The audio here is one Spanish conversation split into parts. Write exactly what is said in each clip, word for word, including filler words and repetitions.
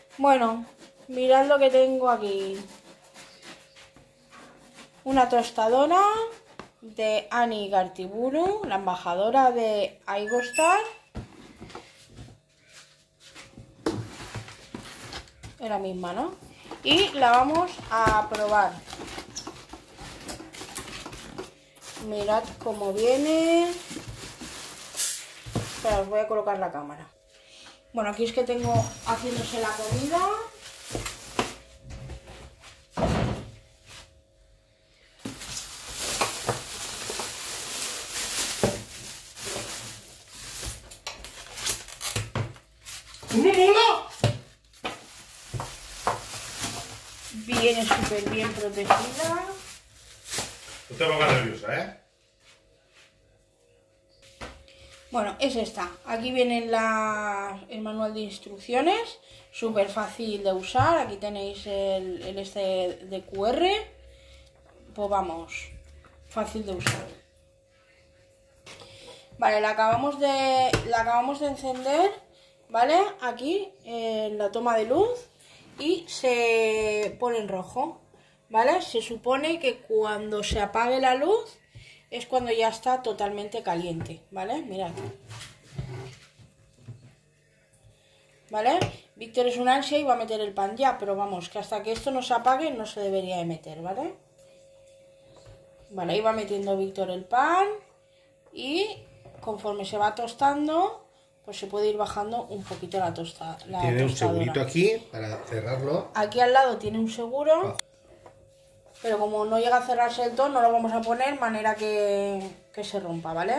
Bueno, mirad lo que tengo aquí. Una tostadora de Annie Gartiburu, la embajadora de Aigostar. Es la misma, ¿no? Y la vamos a probar. Mirad cómo viene. Espera, os voy a colocar la cámara. Bueno, aquí es que tengo haciéndose la comida. Viene súper bien protegida. No te pongas nerviosa, ¿eh? Bueno, es esta. Aquí viene la, el manual de instrucciones. Súper fácil de usar. Aquí tenéis el, el este de Q R. Pues vamos, fácil de usar. Vale, la acabamos de, la acabamos de encender, ¿vale? Aquí en la toma de luz. Y se pone en rojo, ¿vale? Se supone que cuando se apague la luz es cuando ya está totalmente caliente, ¿vale? Mirad. ¿Vale? Víctor es un ansia y va a meter el pan ya, pero vamos, que hasta que esto no se apague no se debería de meter, ¿vale? Vale, ahí va metiendo Víctor el pan y conforme se va tostando, pues se puede ir bajando un poquito la tostada. Tiene un segurito aquí para cerrarlo. Aquí al lado tiene un seguro, pero como no llega a cerrarse del todo, no lo vamos a poner, manera que, que se rompa, ¿vale?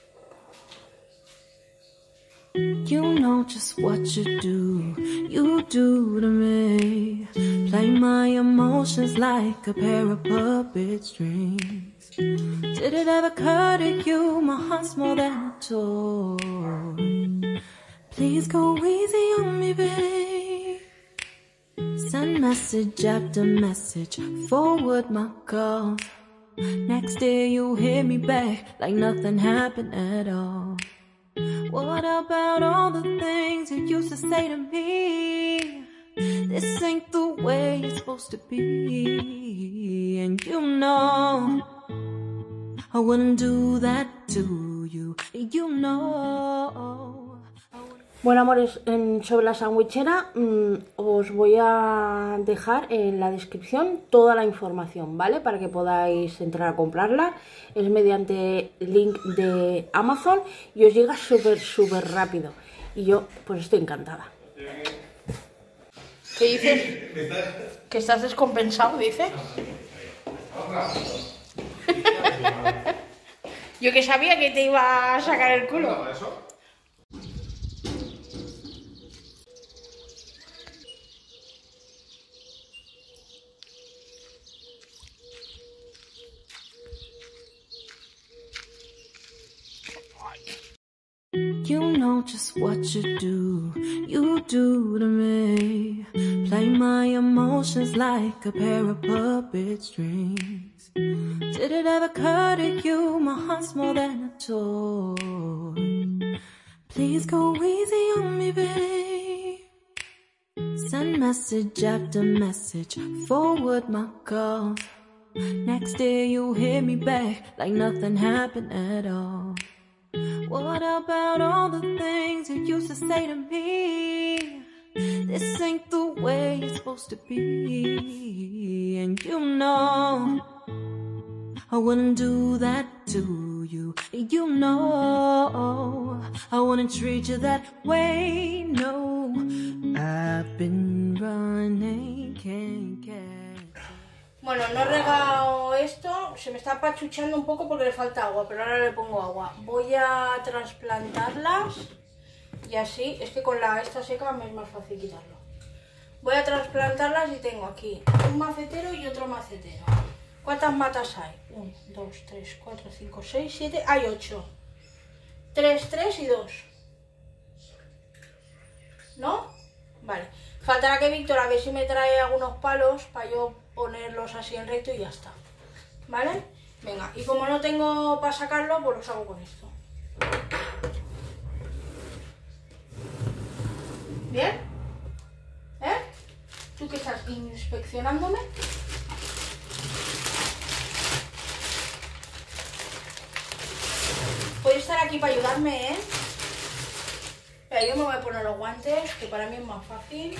You know just what you do, you do to me. Play my emotions like a pair of puppet strings. Did it ever occur to you my heart's more than a toy? Please go easy on me, babe. Send message after message, forward my calls. Next day you hit me back like nothing happened at all. What about all the things you used to say to me? This ain't the way it's supposed to be. And you know I wouldn't do that to you. You know. Bueno, amores, en, sobre la sandwichera mmm, os voy a dejar en la descripción toda la información, ¿vale? Para que podáis entrar a comprarla. Es mediante link de Amazon y os llega súper, súper rápido. Y yo, pues estoy encantada. ¿Qué dices? ¿Que estás descompensado, dice? Yo que sabía que te iba a sacar el culo. You know just what you do, you do to me. Play my emotions like a pair of puppet strings. Did it ever occur to you my heart's more than a toy? Please go easy on me, babe. Send message after message, forward my calls. Next day you hit me back like nothing happened at all. What about all the things you used to say to me? This ain't the way it's supposed to be. And you know I wouldn't do that to you. You know I wouldn't treat you that way. No, I've been running, can't catch. Bueno, no he regado esto, se me está pachuchando un poco porque le falta agua, pero ahora le pongo agua. Voy a trasplantarlas y así, es que con la esta seca me es más fácil quitarlo. Voy a trasplantarlas y tengo aquí un macetero y otro macetero. ¿Cuántas matas hay? uno, dos, tres, cuatro, cinco, seis, siete, hay ocho. tres, tres y dos. ¿No? Vale. Faltará que Víctor a ver si me trae algunos palos para yo ponerlos así en recto y ya está. ¿Vale? Venga, y como no tengo para sacarlo, pues los hago con esto. ¿Bien? ¿Eh? ¿Tú qué estás inspeccionándome? Puedes estar aquí para ayudarme, ¿eh? Pero yo me voy a poner los guantes, que para mí es más fácil.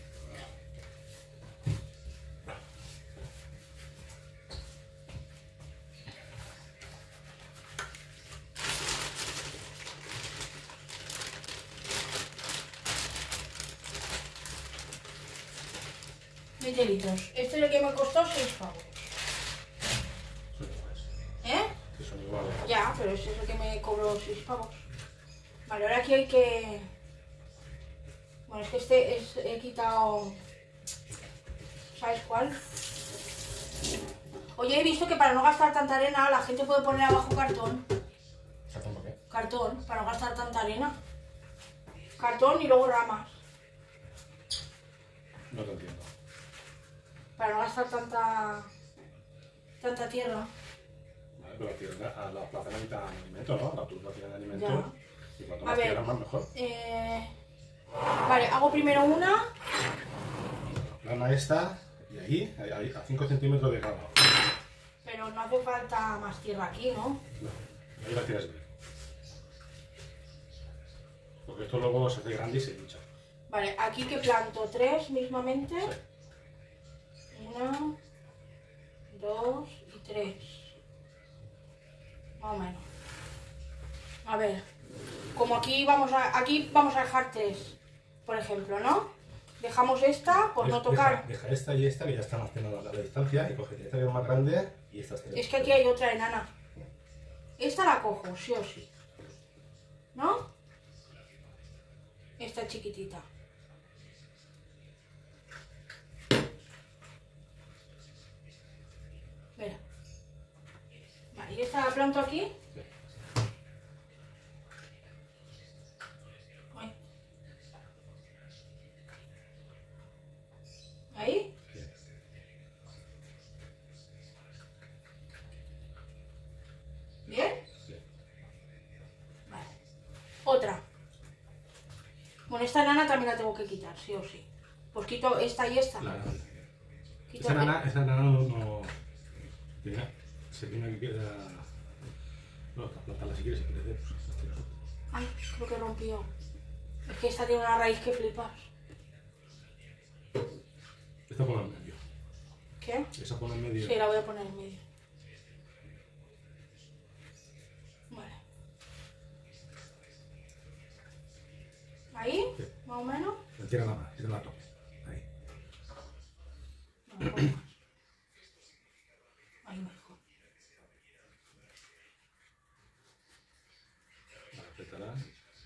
veinte litros. Este es el que me costó seis pavos. ¿Eh? Que son iguales. Ya, pero este es el que me cobró seis pavos. Vale, ahora aquí hay que... Bueno, es que este es... he quitado... ¿Sabes cuál? Oye, he visto que para no gastar tanta arena la gente puede poner abajo cartón. ¿Cartón para qué? Cartón, para no gastar tanta arena. Cartón y luego ramas. No te entiendo. Para no gastar tanta... tanta tierra. Vale, pero tierra, a la plaza necesita alimento, ¿no? La turba tiene alimento. Ya. Y cuanto A más ver, tierra, más mejor. Eh... Vale, hago primero una. La plana esta, y ahí, ahí, ahí, a cinco centímetros de cada lado. Pero no hace falta más tierra aquí, ¿no? No, ahí la tiras bien. Porque esto luego se hace grande y se hincha. Vale, aquí que planto tres mismamente. Sí. Una, dos y tres. Más o menos. A ver, como aquí vamos a, aquí vamos a dejar tres, por ejemplo, ¿no? Dejamos esta por no Deja- tocar. Deja esta y esta, que ya están haciendo la, la distancia, y coge esta que es más grande y estas tres. Es que aquí hay otra enana. Esta la cojo, sí o sí. ¿No? Esta chiquitita. Mira. Vale, ¿y esta la planto aquí? Sí. Ahí. ¿Ahí? Sí. ¿Bien? Sí. Vale. Otra. Bueno, esta enana también la tengo que quitar, sí o sí. Pues quito esta y esta. La, Quito esa nana, esa nana no, no mira, se tiene que quedar. No, trasplantarla si quieres, si quieres. Pues, estas tiras. Ay, creo que rompió. Es que esta tiene una raíz que flipas. Esta pone en medio. ¿Qué? Esa pone en medio. Sí, la voy a poner en medio. Vale. ¿Ahí? Sí. Más o menos. Tira la mano, tira la tope. Ahí. No, un poco más. Ahí mejor. Vale, apretará.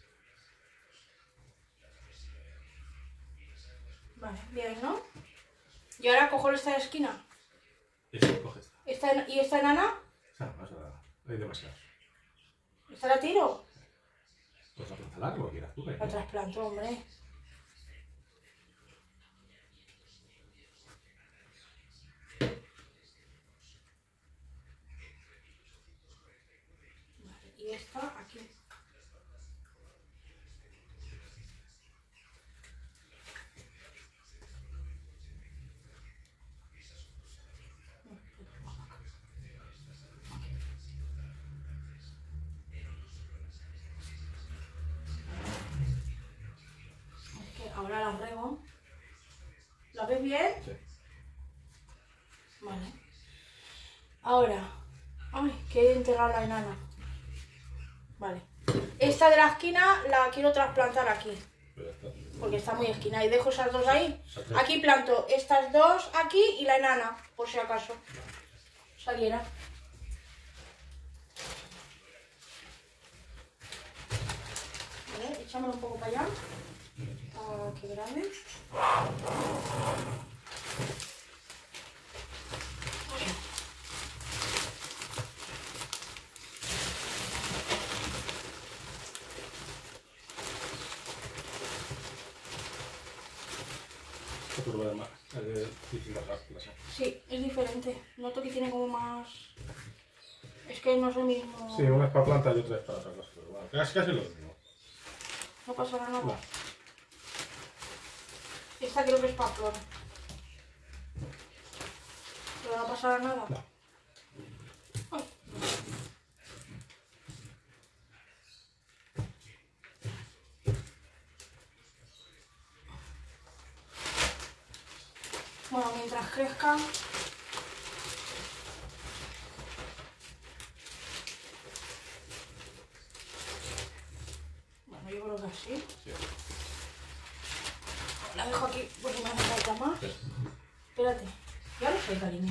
Vale, bien, ¿no? Y ahora cojo esta esquina. Esa, coge esta. Esta, en- ¿Y esta enana? Esa no, esa hay demasiados. ¿Esta la tiro? Pues aplánzala como quieras tú. ¿eh? La trasplanto, hombre. Vale, y esta aquí. Es que ahora la rego. ¿La ves bien? Sí. Vale. Ahora. Ay, que he enterrado la enana. Vale. Esta de la esquina la quiero trasplantar aquí. Pero ya está. Porque está muy esquina. Y dejo esas dos ahí. Esas tres. Aquí planto estas dos aquí y la enana, por si acaso saliera. Vale, échamelo un poco para allá. Ah, qué grande. Esta turba de más. Es de distintas clases. Sí, es diferente. Noto que tiene como más... Es que no es el mismo... Sí, una es para planta y otra es para otra cosa. Pero bueno, casi, casi lo mismo. No pasará nada. No. Esta creo que es para flor. pero no pasará nada. No. Ay. Bueno, mientras crezca, bueno, yo creo que así. Sí. La dejo aquí por si me hace falta más. Sí. Espérate, ya lo sé, cariño.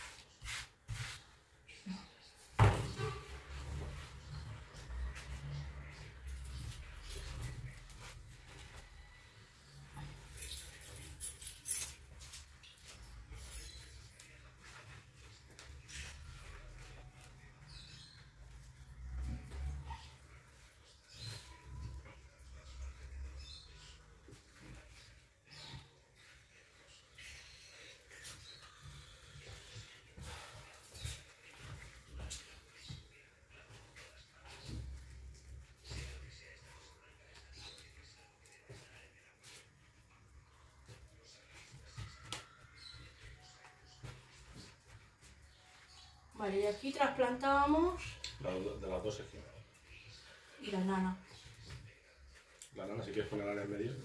Vale, y aquí trasplantábamos La, de las dos secciones. y la nana. La nana, si quieres poner la nana en medio.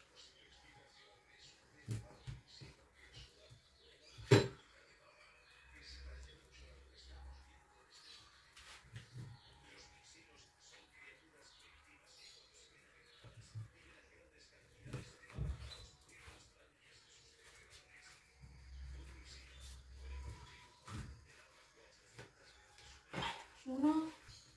Uno.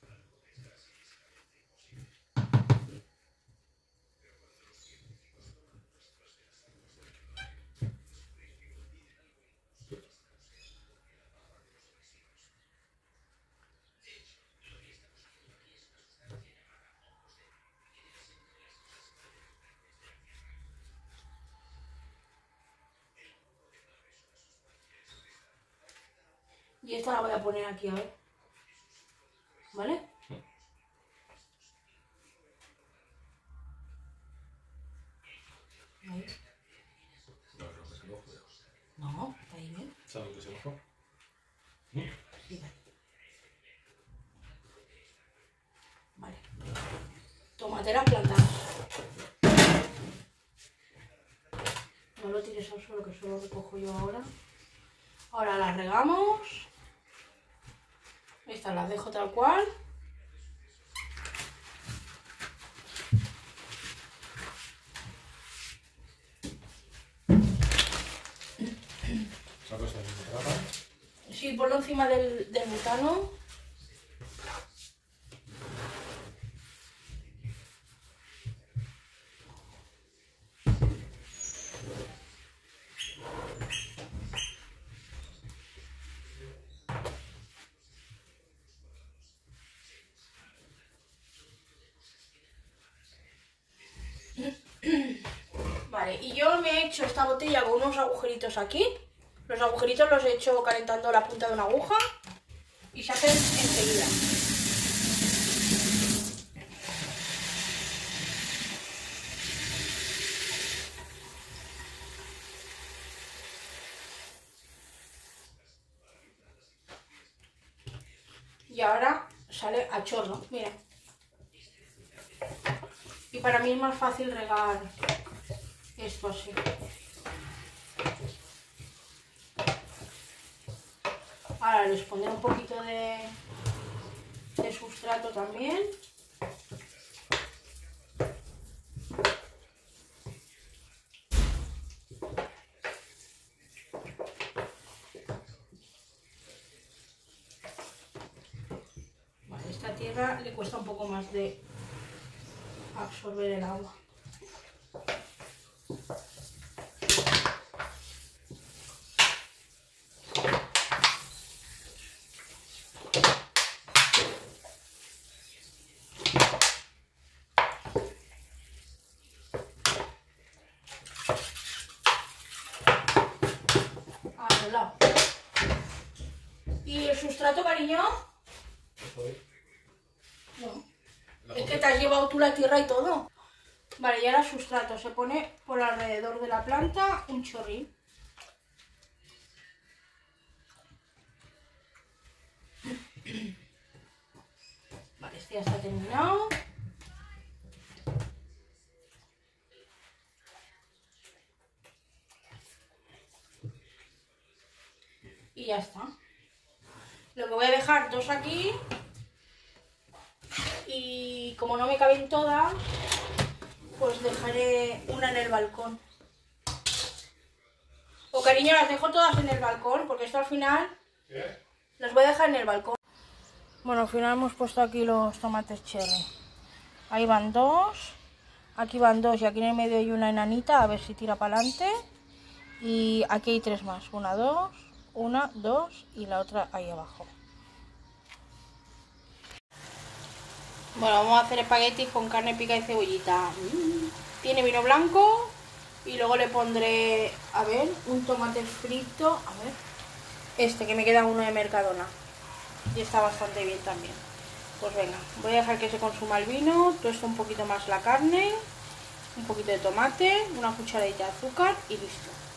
Y esta la voy a poner aquí, a ver. ¿Vale? Ahí. No, creo que se lo juego. No, está ahí bien. ¿Sabes que se lo juego? Sí, vale. Vale. Tomateras plantadas. No lo tires al suelo, que eso lo recojo yo ahora. Ahora las regamos. Estas las dejo tal cual. ¿Saco esta misma trapa? Sí, ponlo encima del, del butano. Vale, y yo me he hecho esta botella con unos agujeritos aquí. Los agujeritos los he hecho calentando la punta de una aguja y se hacen enseguida. Y ahora sale a chorro, mira. Y para mí es más fácil regar esto así. Ahora les pondré un poquito de, de sustrato también. Vale, esta tierra le cuesta un poco más de absorber el agua. Al lado. ¿Y el sustrato, cariño? No. Es que te has llevado tú la tierra y todo. Vale, y ahora el sustrato. Se pone por alrededor de la planta un chorrín. Este ya está terminado. Y ya está. Lo que voy a dejar dos aquí. Y como no me caben todas, pues dejaré una en el balcón. O cariño, las dejo todas en el balcón, porque esto al final ¿Qué? las voy a dejar en el balcón. Bueno, al final hemos puesto aquí los tomates cherry. Ahí van dos, aquí van dos y aquí en el medio hay una enanita, a ver si tira para adelante. Y aquí hay tres más, una, dos, una, dos y la otra ahí abajo. Bueno, vamos a hacer espaguetis con carne picada y cebollita. Tiene vino blanco y luego le pondré, a ver, un tomate frito, a ver, este que me queda uno de Mercadona. Y está bastante bien también. Pues venga, voy a dejar que se consuma el vino, tuesto un poquito más la carne, un poquito de tomate, una cucharadita de azúcar y listo.